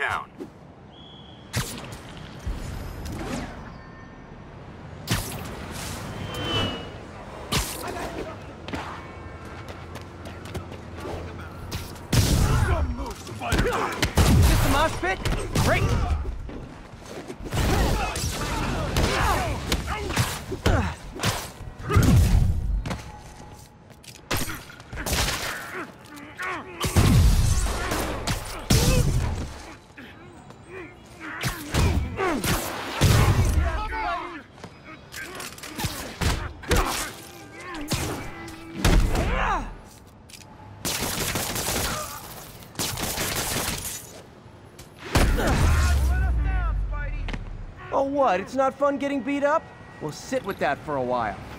town. Is this the mosh pit? Great! Oh, what? It's not fun getting beat up? Well, sit with that for a while.